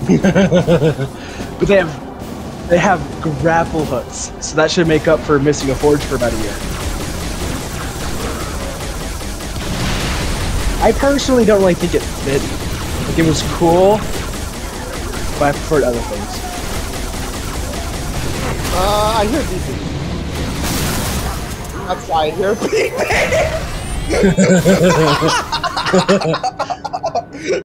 But they have grapple hooks, so that should make up for missing a forge for about a year. I personally don't really think it fit. Like, it was cool, but I preferred other things. I hear beeping. That's why I hear beeping!